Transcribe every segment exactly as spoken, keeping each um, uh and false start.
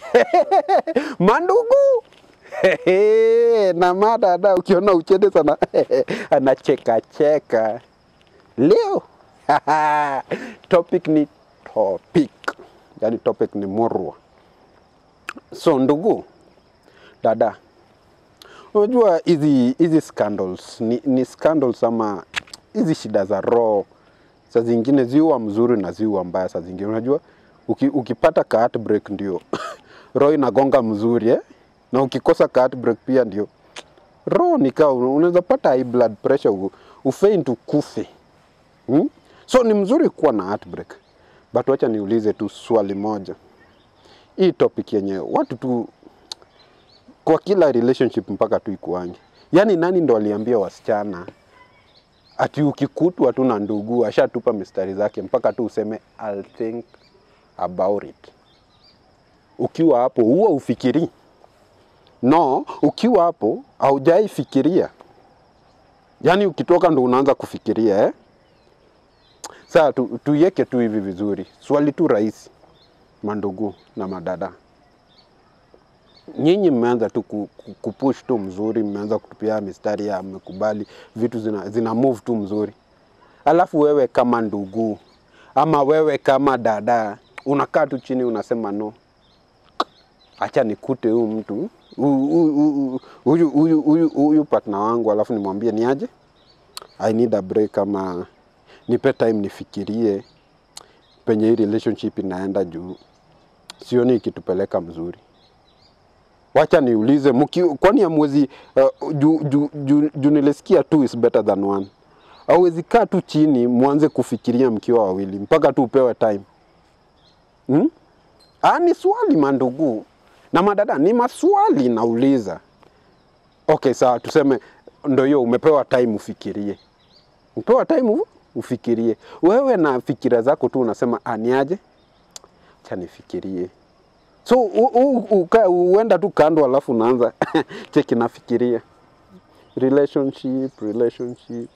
Mandugu. Na madada ukiona Uchedez sana anacheka cheka. Leo topic ni topic. Yani topic ni morwa. So ndugu, dada, unajua hizi hizi scandals ni, ni scandals ama hizi shida za roho. Saa zingine ziwa mzuri na ziwa mbaya. Saa zingine unajua uki, ukipata ka heartbreak ndio roho inagonga mzuri eh? Na ukikosa ka heartbreak pia ndio roho nikao unaweza pata high blood pressure ufaint ukufe. Hmm? So ni mzuri kuwa na heartbreak. But wacha niulize tu swali moja. Hii topic yenye watu tu kwa kila relationship mpaka tu ikuange. Yaani nani ndo aliambia wasichana ati ukikutwa tu na ndugu ashatupa mistari zake mpaka tu useme I'll think about it. Ukiwa hapo huwa ufikiri. No, ukiwa hapo haujai fikiria. Yaani ukitoka ndo unaanza kufikiria eh? Sasa tu, tuiweke tu hivi vizuri. Swali tu rahisi. Mandugu na madada. Nyinyi mmeanza tu kupush tu mzuri, mmeanza kutupia mistari ya mmekubali vitu zina, zina move tu mzuri. Alafu wewe kama ndugu ama wewe kama dada unakaa tu chini unasema no. Acha nikute huyu mtu, huyu huyu huyu huyu partner wangu alafu nimwambie ni aje? I need a break ama nipe time nifikirie penye hii relationship inaenda juu. Sioni ikitupeleka mzuri. Wacha niulize mki kwani ya mwezi uh, ju, ju, ju, ju nilisikia two is better than one. Hauwezi kaa tu chini mwanze kufikiria mkiwa wawili mpaka tu upewe time. Hmm? Ah, ni swali mandugu. Na madada ni maswali nauliza. Okay, sawa tuseme ndio hiyo umepewa time ufikirie. Umepewa time ufikirie. Wewe na fikira zako tu unasema aniaje? Acha nifikirie. So uenda tu kando alafu unaanza cheki nafikiria. Relationship, relationship.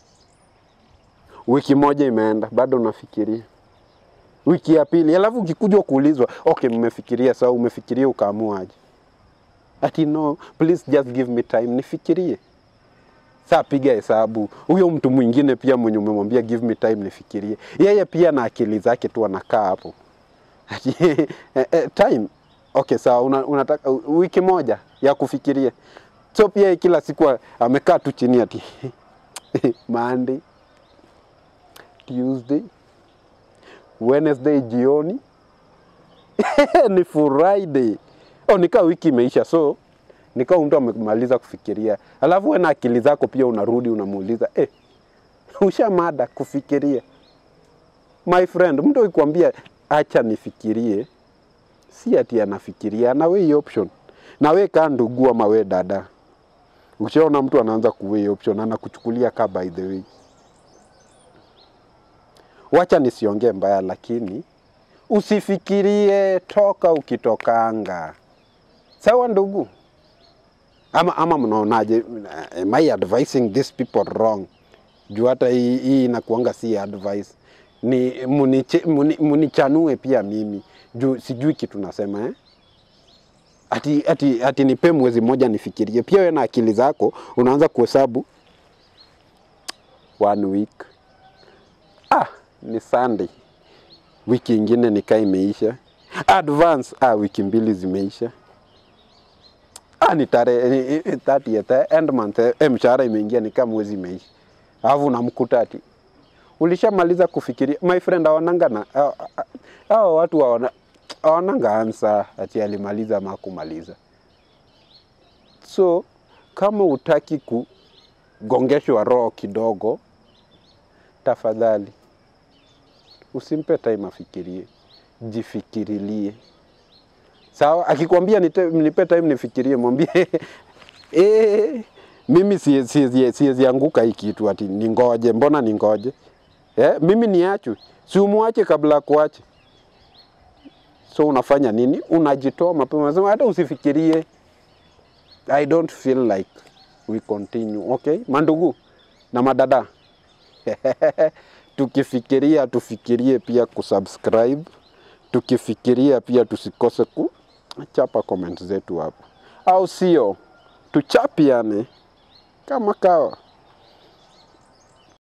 Wiki moja imeenda, bado unafikiria. Wiki ya pili, alafu ukikuja kuulizwa, okay mmefikiria sawa, umefikiria ukaamua aje? Ati no, please just give me time nifikirie. Sasa piga hesabu. Huyo mtu mwingine pia mwenye umemwambia give me time nifikirie. Yeye pia na akili zake tu anakaa hapo. Time. Okay, sawa una, unataka wiki moja ya kufikiria. So pia kila siku amekaa tu chini ati Monday, Tuesday, Wednesday jioni, ni Friday. Oh, nika wiki imeisha so nika mtu amemaliza kufikiria. Alafu wewe na akili zako pia unarudi unamuuliza, "Eh, ushamada kufikiria." My friend, mtu akikwambia acha nifikirie, si ati anafikiria, na wewe option. Na wewe kaa ndugu ama wewe dada. Ukishaona mtu anaanza kuweigh option anakuchukulia ka by the way. Wacha nisiongee mbaya lakini usifikirie toka ukitokanga. Sawa ndugu? Ama ama mnaonaje? Am I advising these people wrong? Juu hata hii, hii inakuanga si advice. Ni muniche, muni, munichanue pia mimi. Juu sijui kitu nasema eh? Ati ati ati nipe mwezi moja nifikirie. Pia wewe na akili zako unaanza kuhesabu one week. Ah, ni Sunday. Wiki ingine nikaa imeisha. Advance ah wiki mbili zimeisha. Ah ni tarehe thirtieth end month eh, mshahara imeingia ni kama mwezi imeisha. Alafu unamkuta ati ulishamaliza kufikiria. My friend hawananga na hao watu hawana hawananga answer ati alimaliza ama kumaliza. So kama utaki kugongeshwa roho kidogo, tafadhali usimpe time afikirie, jifikirilie. Sawa, akikwambia nipe time nifikirie, mwambie eh mimi si si siwezi anguka hii kitu ati ningoje, mbona ningoje? Eh, mimi niachwe. Si umuache kabla kuache. So unafanya nini? Unajitoa mapema. Unasema hata usifikirie. I don't feel like we continue. Okay? Mandugu na madada. Tukifikiria tufikirie pia kusubscribe. Tukifikiria pia tusikose ku chapa comment zetu hapo, au sio? Tuchapiane kama kawa.